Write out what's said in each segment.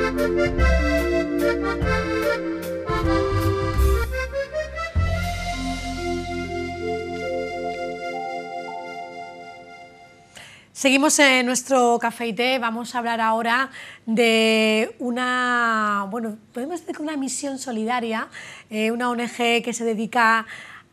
Seguimos en nuestro café y té. Vamos a hablar ahora de una, bueno, podemos decir que una misión solidaria, una ONG que se dedica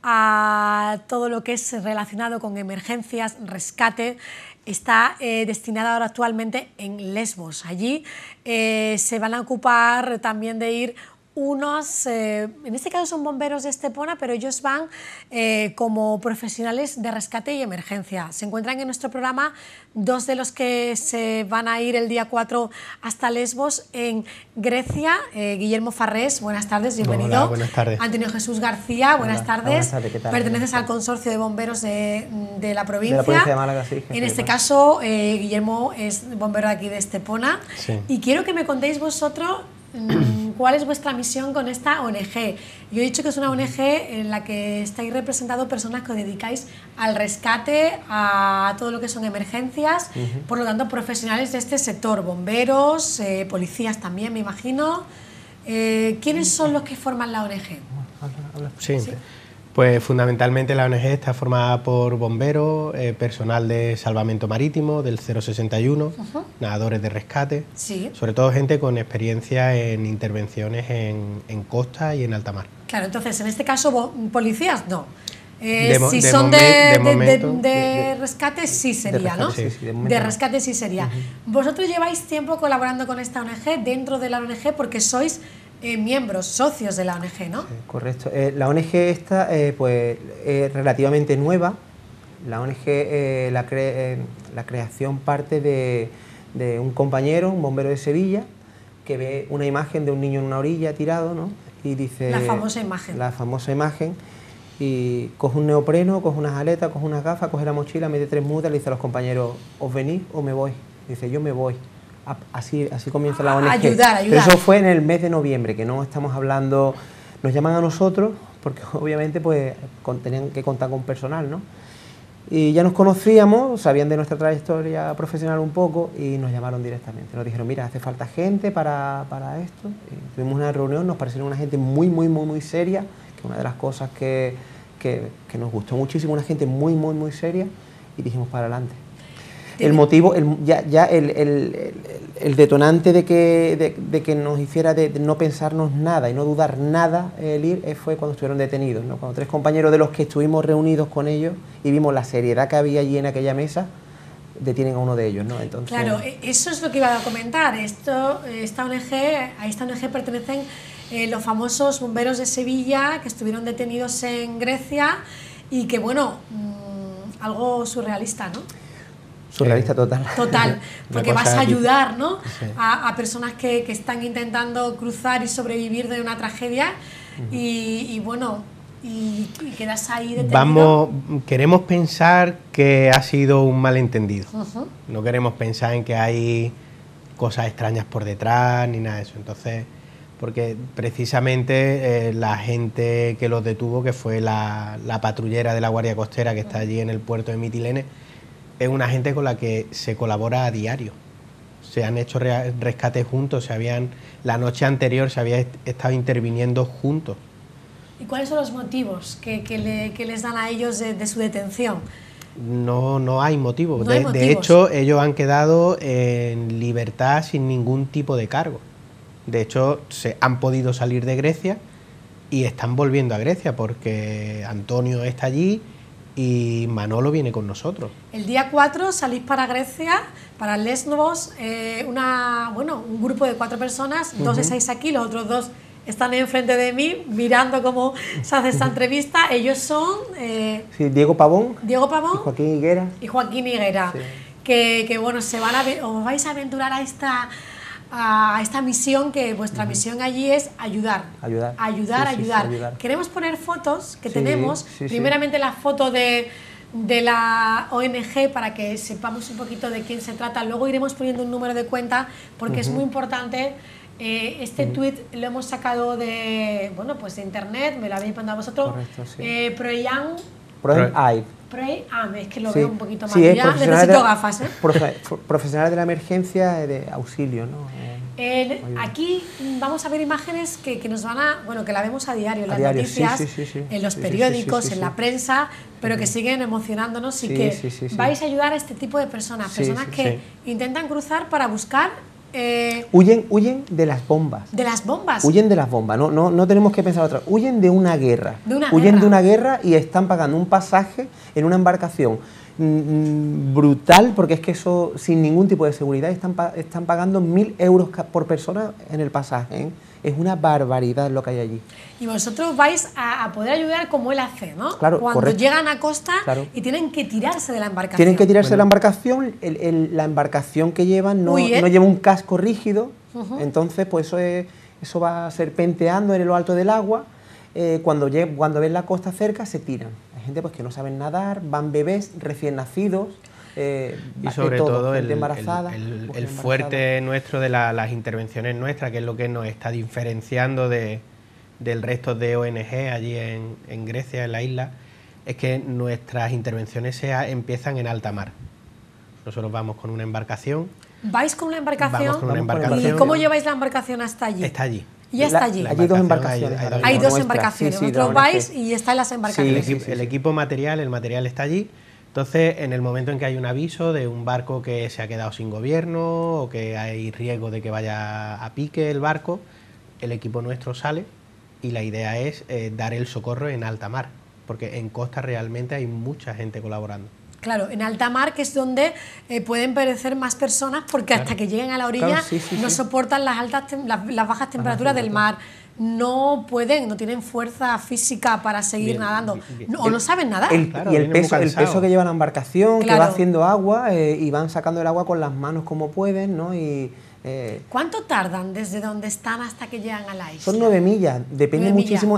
a todo lo que es relacionado con emergencias, rescate. Está destinada ahora actualmente en Lesbos. Allí se van a ocupar también de ir unos, en este caso son bomberos de Estepona, pero ellos van como profesionales de rescate y emergencia. Se encuentran en nuestro programa dos de los que se van a ir el día 4 hasta Lesbos, en Grecia. Guillermo Farrés, buenas tardes, bienvenido. Hola, buenas tardes. Antonio Jesús García, buenas tardes. Buenas tardes, ¿qué tal? Perteneces al consorcio de bomberos de la provincia. De la provincia de Málaga, sí. En este caso, Guillermo es bombero de aquí de Estepona. Sí. Y quiero que me contéis vosotros ¿cuál es vuestra misión con esta ONG? Yo he dicho que es una ONG en la que estáis representados personas que os dedicáis al rescate, a todo lo que son emergencias, por lo tanto profesionales de este sector, bomberos, policías también, me imagino. ¿Quiénes son los que forman la ONG? Sí. Pues fundamentalmente la ONG está formada por bomberos, personal de salvamento marítimo del 061, nadadores de rescate, sobre todo gente con experiencia en intervenciones en costa y en alta mar. Claro, entonces en este caso policías no. Si de son momento, de rescate sí sería, ¿no? Sí, de rescate sí sería. Vosotros lleváis tiempo colaborando con esta ONG, dentro de la ONG, porque sois miembros, socios de la ONG, ¿no? Sí, correcto. La ONG esta pues, es relativamente nueva. La ONG, la creación parte de un compañero, un bombero de Sevilla, que ve una imagen de un niño en una orilla tirado, ¿no? Y dice... La famosa imagen. La famosa imagen. Y coge un neopreno, coge unas aletas, coge unas gafas, coge la mochila, mete 3 mudas, le dice a los compañeros, ¿os venís o me voy? Dice, yo me voy. Así comienza la ONG. Ayudar. Pero eso fue en el mes de noviembre, que no estamos hablando... Nos llaman a nosotros, porque obviamente pues tenían que contar con personal, ¿no? Y ya nos conocíamos, sabían de nuestra trayectoria profesional un poco, y nos llamaron directamente. Nos dijeron, mira, hace falta gente para esto. Y tuvimos una reunión, nos parecieron una gente muy seria, que es una de las cosas que nos gustó muchísimo, una gente muy seria, y dijimos para adelante. El motivo, el detonante de que nos hiciera de no pensarnos nada y no dudar nada el ir fue cuando estuvieron detenidos, ¿no? Cuando 3 compañeros de los que estuvimos reunidos con ellos y vimos la seriedad que había allí en aquella mesa, detienen a uno de ellos, ¿no? Entonces... Claro, eso es lo que iba a comentar. A esta ONG pertenecen los famosos bomberos de Sevilla, que estuvieron detenidos en Grecia y que, bueno, algo surrealista, ¿no? Surrealista total. Total, porque vas a ayudar, ¿no? Sí. A personas que están intentando cruzar y sobrevivir de una tragedia y bueno, y quedas ahí detenido. Queremos pensar que ha sido un malentendido. No queremos pensar en que hay cosas extrañas por detrás ni nada de eso. Entonces, porque precisamente la gente que los detuvo, que fue la patrullera de la Guardia Costera que está allí en el puerto de Mitilene, es una gente con la que se colabora a diario. Se han hecho rescates juntos, la noche anterior se había estado interviniendo juntos. ¿Y cuáles son los motivos que les dan a ellos de su detención? No hay motivo. No hay motivos. De hecho, ellos han quedado en libertad sin ningún tipo de cargo. De hecho, se han podido salir de Grecia y están volviendo a Grecia porque Antonio está allí y Manolo viene con nosotros. El día 4 salís para Grecia, para Lesbos, un grupo de 4 personas, 2 estáis aquí, los otros 2 están enfrente de mí mirando cómo se hace esta entrevista. Ellos son... sí, Diego Pavón y Joaquín Higuera. Sí. Que bueno, os vais a aventurar a esta misión, que vuestra misión allí es ayudar. Ayudar. Queremos poner fotos que tenemos, primeramente la foto de la ONG para que sepamos un poquito de quién se trata, luego iremos poniendo un número de cuenta porque es muy importante. Este tuit lo hemos sacado de internet, me lo habéis mandado vosotros. Correcto, sí. Es que lo veo un poquito mal. Sí, ya necesito gafas, profesional de la emergencia de auxilio, ¿no? Aquí vamos a ver imágenes que nos van a, bueno, que la vemos a diario en las diario, noticias, sí. en los periódicos, en la prensa, pero que siguen emocionándonos y que vais a ayudar a este tipo de personas, personas que intentan cruzar para buscar... Huyen de las bombas. De las bombas. Huyen de las bombas, no tenemos que pensar otra. Huyen de una guerra. Huyen de una guerra y están pagando un pasaje en una embarcación brutal, porque es que eso sin ningún tipo de seguridad están pagando 1.000 euros por persona en el pasaje, ¿eh? Es una barbaridad lo que hay allí. Y vosotros vais a poder ayudar como él hace, ¿no? Claro, cuando correcto. Llegan a costa y tienen que tirarse de la embarcación. Tienen que tirarse de la embarcación, la embarcación que llevan no lleva un casco rígido, entonces pues eso va serpenteando en lo alto del agua. Cuando ven la costa cerca se tiran. Hay gente pues que no saben nadar, van bebés recién nacidos, y sobre todo gente embarazada, el fuerte nuestro de las intervenciones nuestras, que es lo que nos está diferenciando del resto de ONG allí en Grecia, en la isla, es que nuestras intervenciones empiezan en alta mar. Nosotros vamos con una embarcación. ¿Vais con una embarcación? Vamos con una embarcación. ¿Y cómo lleváis la embarcación hasta allí? Está allí. Y ya está allí. Hay dos embarcaciones. Hay dos embarcaciones. Vosotros vais y están las embarcaciones. Sí, el equipo material, el material está allí. Entonces, en el momento en que hay un aviso de un barco que se ha quedado sin gobierno o que hay riesgo de que vaya a pique el barco, el equipo nuestro sale y la idea es dar el socorro en alta mar, porque en costa realmente hay mucha gente colaborando. Claro, en alta mar, que es donde pueden perecer más personas, porque hasta que lleguen a la orilla no soportan las bajas temperaturas del mar. No tienen fuerza física para seguir nadando, o no saben nadar. Y el peso que lleva la embarcación, que va haciendo agua y van sacando el agua con las manos como pueden, ¿no? ¿Cuánto tardan desde donde están hasta que llegan a la isla? Son 9 millas, depende muchísimo.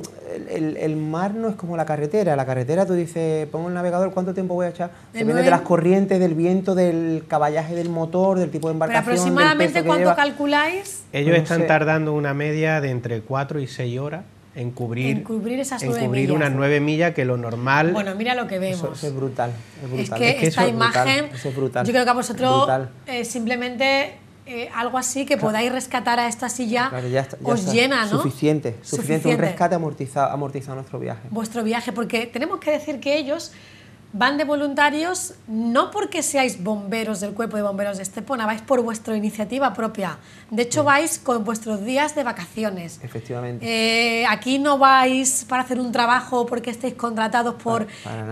El mar no es como la carretera. La carretera tú dices, pongo el navegador, ¿cuánto tiempo voy a echar? Depende de las corrientes, del viento, del caballaje del motor, del tipo de embarcación. ¿Pero aproximadamente cuánto calculáis? Ellos están tardando una media de entre 4 y 6 horas en cubrir esas 9 millas. Unas 9 millas, que lo normal... Bueno, mira lo que vemos. Eso es brutal. Es que esta imagen, eso es brutal. Yo creo que a vosotros simplemente... algo así que podáis rescatar a esta silla, ya os llena, ¿no? Suficiente. Un rescate amortizado nuestro viaje. Vuestro viaje, porque tenemos que decir que ellos van de voluntarios no porque seáis bomberos del Cuerpo de Bomberos de Estepona, vais por vuestra iniciativa propia. De hecho, vais con vuestros días de vacaciones. Efectivamente. Aquí no vais para hacer un trabajo porque estéis contratados por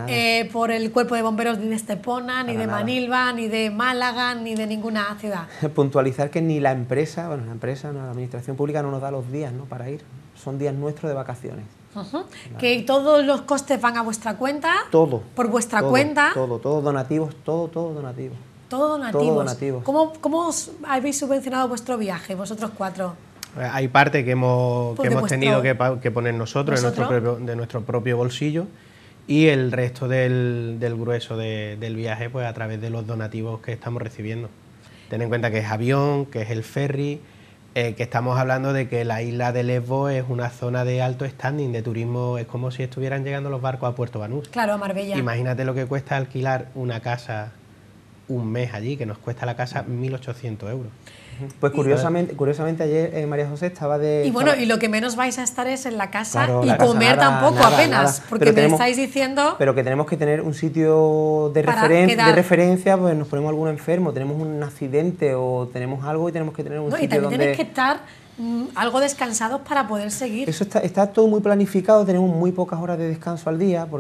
el Cuerpo de Bomberos ni de Estepona, ni de Manilva, ni de Málaga, ni de ninguna ciudad. Puntualizar que ni la empresa, la administración pública no nos da los días, ¿no?, para ir. Son días nuestros de vacaciones. Que todos los costes van a vuestra cuenta. Todo. Por vuestra cuenta. Todo donativos, todo donativo. Todo donativos. ¿Cómo os habéis subvencionado vuestro viaje, vosotros 4? Hay parte que hemos tenido que poner nosotros de nuestro propio bolsillo, y el resto del grueso del viaje pues a través de los donativos que estamos recibiendo. Ten en cuenta que es avión, que es el ferry, que estamos hablando de que la isla de Lesbos es una zona de alto standing de turismo, es como si estuvieran llegando los barcos a Puerto Banús. Claro, a Marbella. Imagínate lo que cuesta alquilar una casa un mes allí, que nos cuesta la casa 1.800 euros. Pues curiosamente ayer María José estaba de... Y lo que menos vais a estar es en la casa y comer tampoco apenas, porque me estáis diciendo... Pero que tenemos que tener un sitio de referencia, pues nos ponemos algún enfermo, tenemos un accidente o tenemos algo y tenemos que tener un sitio y también donde... tenéis que estar algo descansados para poder seguir. Eso está todo muy planificado, tenemos muy pocas horas de descanso al día,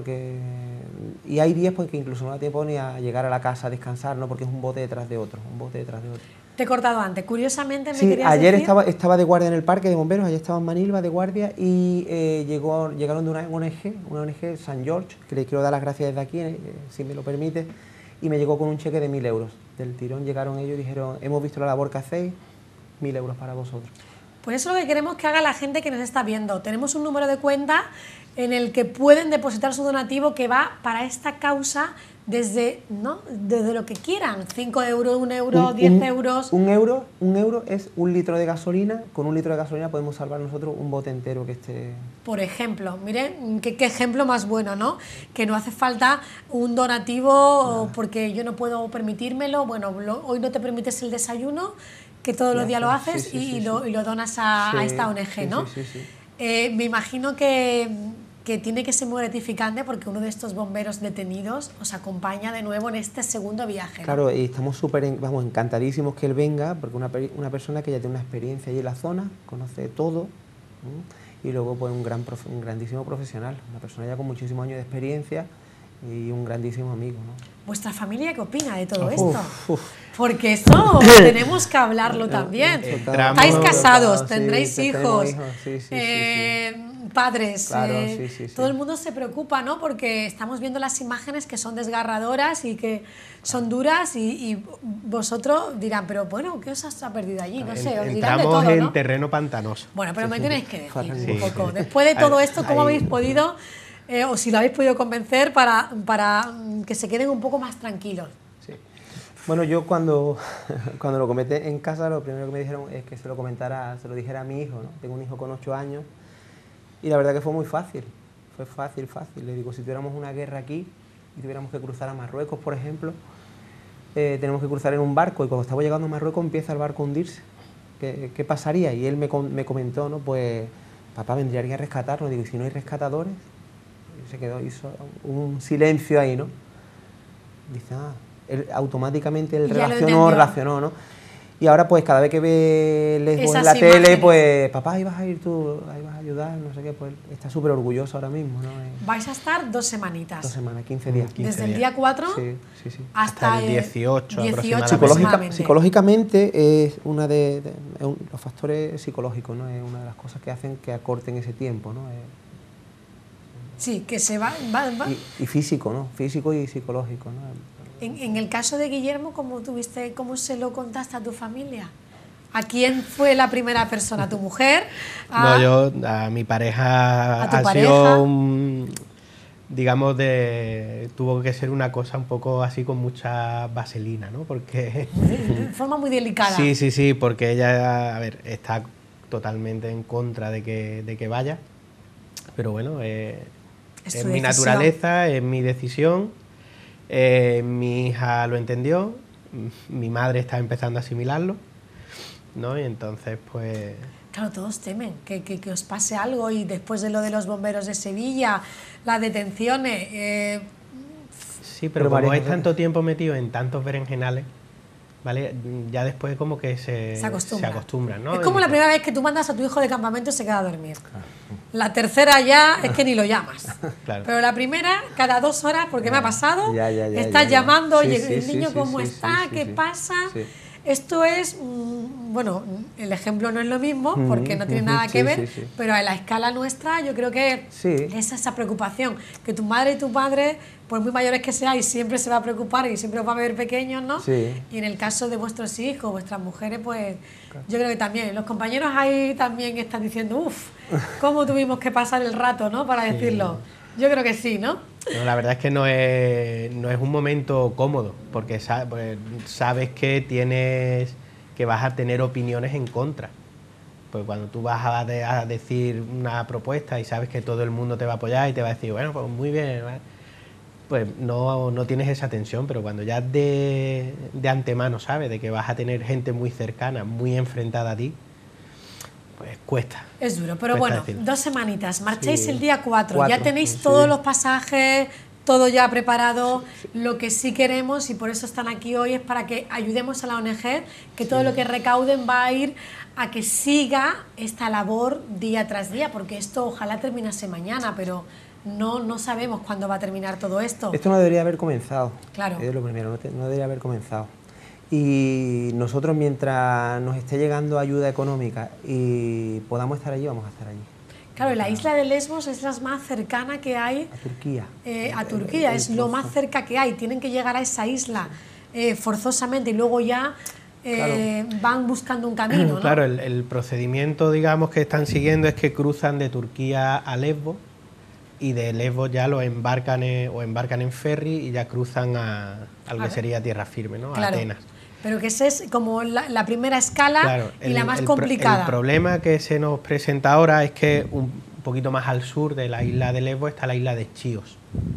y hay días pues que incluso no da tiempo ni a llegar a la casa a descansar, ¿no?, porque es un bote detrás de otro, Te he cortado antes. Curiosamente me querías decir... Ayer estaba de guardia en el parque de bomberos, ayer estaba en Manilva de guardia y llegaron de una ONG, San George, que le quiero dar las gracias desde aquí, si me lo permite, y me llegó con un cheque de 1.000 euros. Del tirón llegaron ellos y dijeron, hemos visto la labor que hacéis, 1.000 euros para vosotros. Pues eso es lo que queremos que haga la gente que nos está viendo. Tenemos un número de cuenta en el que pueden depositar su donativo que va para esta causa desde lo que quieran, 5 euros, 1 euro, 10 euros... Un euro es 1 litro de gasolina, con 1 litro de gasolina podemos salvar nosotros un bote entero que esté... Por ejemplo, miren, qué ejemplo más bueno, ¿no? Que no hace falta un donativo porque yo no puedo permitírmelo, hoy no te permites el desayuno, que todos los días lo Gracias. haces Sí, sí, y sí, lo, sí. y lo donas a Sí, esta ONG, sí, ¿no? sí, sí, sí. Me imagino que tiene que ser muy gratificante porque uno de estos bomberos detenidos os acompaña de nuevo en este segundo viaje, ¿no? Claro, y estamos vamos, encantadísimos que él venga, porque una persona que ya tiene una experiencia allí en la zona, conoce todo, ¿no? Y luego pues un grandísimo profesional, una persona ya con muchísimos años de experiencia y un grandísimo amigo, ¿no? ¿Vuestra familia qué opina de todo Uf, esto? uf. Porque eso tenemos que hablarlo también. Entramos- Estáis casados, Sí, tendréis tenemos hijos, sí, sí, sí. padres, Claro, sí, sí, sí. todo el mundo se preocupa, ¿no? Porque estamos viendo las imágenes que son desgarradoras y que son duras y vosotros dirán, pero bueno, ¿qué os ha perdido allí? No sé, os dirán de Entramos todo, en ¿no? terreno pantanoso. Bueno, pero me tenéis que decir Sí, un poco, sí. después de todo esto, ¿cómo Ahí- habéis podido, o si lo habéis podido convencer para que se queden un poco más tranquilos? Sí. Bueno, yo cuando lo comenté en casa, lo primero que me dijeron es que se lo dijera a mi hijo, ¿no? Tengo un hijo con 8 años y la verdad que fue muy fácil, fue fácil. Le digo, si tuviéramos una guerra aquí y tuviéramos que cruzar a Marruecos, por ejemplo, tenemos que cruzar en un barco y cuando estamos llegando a Marruecos empieza el barco a hundirse. ¿Qué pasaría? Y él me comentó, ¿no? Pues, papá, vendría alguien a rescatarnos. Digo, ¿y si no hay rescatadores? Y se quedó, hizo un silencio ahí, ¿no? Dice, automáticamente él Ya lo entendió. relacionó, ¿no? Y ahora pues cada vez que ve Lesbos en Esas la tele, imágenes. pues, papá, ahí vas a ir tú, ahí vas a ayudar, no sé qué, pues está súper orgulloso ahora mismo, ¿no? Vais a estar 2 semanitas. 2 semanas, 15 días. 15 Desde el días. día 4 Sí, sí, sí. hasta el 18 aproximadamente. aproximadamente. Psicológicamente es uno de los factores psicológicos, ¿no? Es una de las cosas que hacen que acorten ese tiempo, ¿no? Sí, que se va. Y físico, ¿no? Físico y psicológico, ¿no? En el caso de Guillermo, ¿cómo se lo contaste a tu familia? ¿A quién fue la primera persona? ¿A tu mujer? A mi pareja ¿A tu ha pareja? sido digamos, tuvo que ser una cosa un poco así con mucha vaselina, ¿no? Porque... De forma muy delicada. Sí, porque ella, a ver, está totalmente en contra de que vaya, pero bueno, es tu mi decisión. naturaleza, es mi decisión, mi hija lo entendió, mi madre está empezando a asimilarlo, ¿no? Y entonces, pues... Claro, todos temen que os pase algo y después de lo de los bomberos de Sevilla, las detenciones... Sí, pero como es tanto tiempo metido en tantos berenjenales, ¿vale? Ya después como que se acostumbran, ¿no? Es como la primera vez que tú mandas a tu hijo de campamento y se queda a dormir. La tercera ya es que ni lo llamas. Claro. Pero la primera, cada 2 horas, porque me ha pasado, Ya, estás llamando, Sí, oye, sí, el sí, niño sí, cómo sí, está, sí, qué sí. pasa... Sí. Esto es, bueno, el ejemplo no es lo mismo porque no tiene nada que Sí, ver, sí, sí. pero a la escala nuestra yo creo que Sí. es esa preocupación, que tu madre y tu padre, por muy mayores que seáis, siempre se va a preocupar y siempre os va a ver pequeños, ¿no? Sí. Y en el caso de vuestros hijos, vuestras mujeres, pues yo creo que también, los compañeros ahí también están diciendo, uff, cómo tuvimos que pasar el rato, ¿no? Para decirlo. Yo creo que sí, ¿no? No, la verdad es que no es un momento cómodo, porque sabes que vas a tener opiniones en contra. Pues cuando tú vas a decir una propuesta y sabes que todo el mundo te va a apoyar y te va a decir, bueno, pues muy bien, ¿vale? Pues no tienes esa tensión, pero cuando ya de antemano sabes de que vas a tener gente muy cercana, muy enfrentada a ti, pues cuesta. Es duro, pero Cuesta bueno, decirlo. 2 semanitas, marcháis Sí. el día 4, ya 4, tenéis sí. todos los pasajes, todo ya preparado. Lo que sí queremos, y por eso están aquí hoy, es para que ayudemos a la ONG, que todo lo que recauden va a ir a que siga esta labor día tras día, porque esto ojalá terminase mañana, pero no sabemos cuándo va a terminar todo esto. Esto no debería haber comenzado. Claro. Es lo primero, no debería haber comenzado. Y nosotros, mientras nos esté llegando ayuda económica y podamos estar allí, vamos a estar allí. Claro, la isla de Lesbos es la más cercana que hay A Turquía. a Turquía, es lo más cerca que hay. Tienen que llegar a esa isla forzosamente y luego ya van buscando un camino, ¿no? Claro, el procedimiento, digamos, que están siguiendo es que cruzan de Turquía a Lesbos y de Lesbos ya lo embarcan en ferry y ya cruzan a lo que sería tierra firme, ¿no? A Claro. Atenas. Pero que esa es como la primera escala Claro, y la más el complicada. problema que se nos presenta ahora es que un poquito más al sur de la isla de Lesbos está la isla de Chios.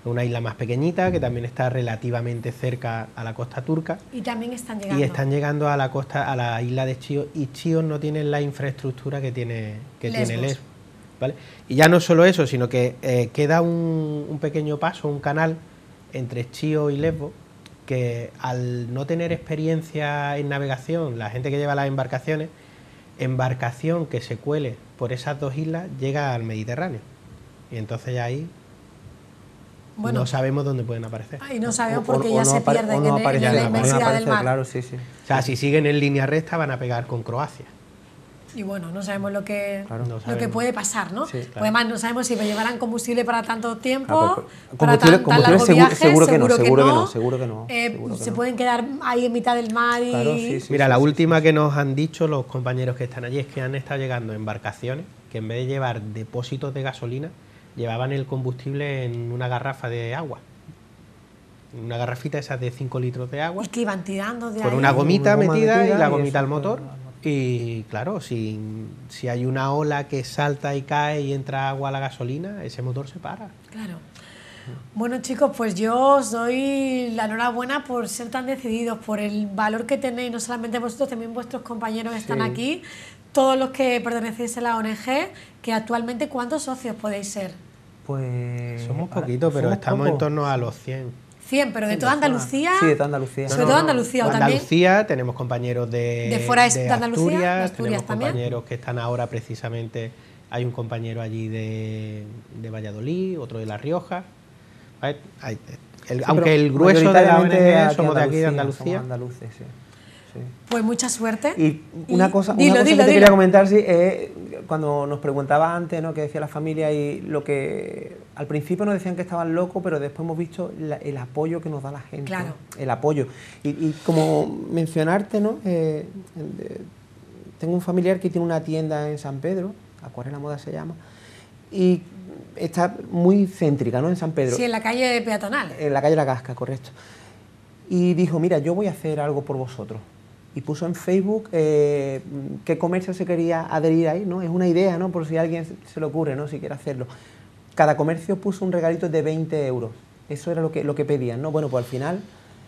una isla más pequeñita que también está relativamente cerca a la costa turca. Y también están llegando. Y están llegando a la costa, a la isla de Chios, y Chios no tiene la infraestructura que tiene Lesbos, ¿vale? Y ya no solo eso, sino que queda un pequeño paso, un canal entre Chios y Lesbos, que al no tener experiencia en navegación, la gente que lleva las embarcaciones, embarcación que se cuele por esas dos islas llega al Mediterráneo. Y entonces ya ahí no sabemos dónde pueden aparecer. Y no sabemos porque ya se pierden en la inmensidad del mar. Claro, sí. O sea, si siguen en línea recta van a pegar con Croacia. Y bueno, no sabemos lo que puede pasar, ¿no? Sí, claro. Pues además no sabemos si llevarán combustible para tanto tiempo, combustible seguro que no. Se pueden quedar ahí en mitad del mar y... Claro, Mira, la última que nos han dicho los compañeros que están allí es que han estado llegando embarcaciones que en vez de llevar depósitos de gasolina, llevaban el combustible en una garrafa de agua. Una garrafita esas de 5 litros de agua. Y que iban tirando de ahí. Con una gomita metida y la gomita al motor. Y claro, si hay una ola que salta y cae y entra agua a la gasolina, ese motor se para. Claro. Bueno, chicos, pues yo os doy la enhorabuena por ser tan decididos, por el valor que tenéis, no solamente vosotros, también vuestros compañeros que están aquí, todos los que pertenecéis a la ONG, que actualmente, ¿cuántos socios podéis ser? Pues somos poquitos, pero estamos en torno a los 100. 100, pero de toda Andalucía. Sí, de toda Andalucía. Sobre todo Andalucía. De Andalucía tenemos compañeros de fuera de Andalucía, Asturias tenemos también compañeros que están ahora precisamente. Hay un compañero allí de Valladolid, otro de La Rioja. Aunque el grueso de la ONG somos de aquí de Andalucía. Somos andaluces, sí. Pues mucha suerte. Y una cosa que te quería comentar, cuando nos preguntaba antes, ¿no?, qué decía la familia, y lo que al principio nos decían que estaban locos, pero después hemos visto el apoyo que nos da la gente. Claro. ¿No? El apoyo. Y como mencionarte, ¿no? Tengo un familiar que tiene una tienda en San Pedro, Acuarela Moda se llama, y está muy céntrica, ¿no?, en San Pedro. Sí, en la calle peatonal. En la calle La Casca, correcto. Y dijo, mira, yo voy a hacer algo por vosotros. Y puso en Facebook qué comercio se quería adherir ahí, ¿no? Es una idea, ¿no?, por si a alguien se le ocurre, ¿no?, si quiere hacerlo. Cada comercio puso un regalito de 20 euros. Eso era lo que pedían, ¿no? Bueno, pues al final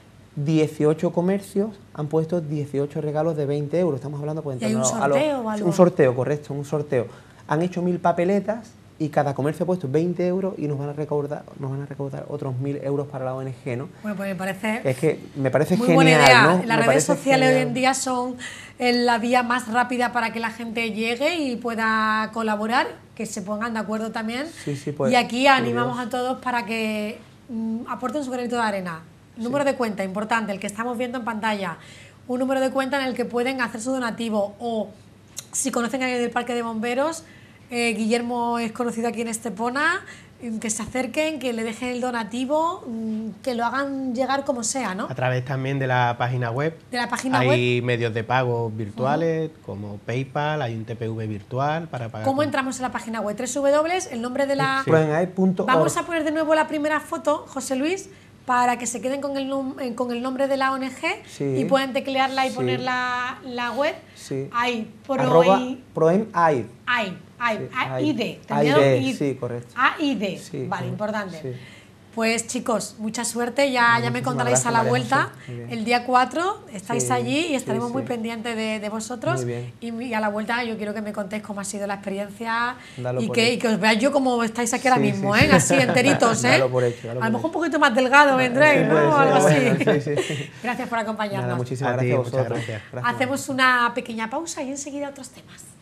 18 comercios han puesto 18 regalos de 20 euros. Estamos hablando pues, ¿Y hay un sorteo o algo? Un sorteo, correcto, un sorteo. Han hecho 1000 papeletas y cada comercio ha puesto 20 euros y nos van a recaudar otros 1000 euros para la ONG, ¿no? Bueno, pues me parece muy genial, buena idea, ¿no? Las redes sociales hoy en día son la vía más rápida para que la gente llegue y pueda colaborar, que se pongan de acuerdo también. Pues, y aquí animamos a todos para que aporten su granito de arena. Número de cuenta, importante, el que estamos viendo en pantalla. Un número de cuenta en el que pueden hacer su donativo, o si conocen a alguien del Parque de Bomberos, Guillermo es conocido aquí en Estepona, que se acerquen, que le dejen el donativo, que lo hagan llegar como sea, ¿no? A través también de la página web. Hay medios de pago virtuales, como PayPal, hay un TPV virtual para pagar. ¿Cómo entramos en la página web? www, el nombre de la... proemaid.org. Vamos a poner de nuevo la primera foto, José Luis, para que se queden con el nombre de la ONG y puedan teclearla y poner la web. Ahí, Proemaid. AID, sí, correcto. AID, sí, vale, importante. Pues chicos, mucha suerte, ya me contaréis a la vuelta. El día 4 estáis allí y estaremos muy pendientes de vosotros. Y a la vuelta yo quiero que me contéis cómo ha sido la experiencia y que os veáis yo como estáis aquí ahora mismo, así enteritos. A lo mejor un poquito más delgado vendréis, ¿no? Algo así. Gracias por acompañarnos. Muchísimas gracias a vosotros. Hacemos una pequeña pausa y enseguida otros temas.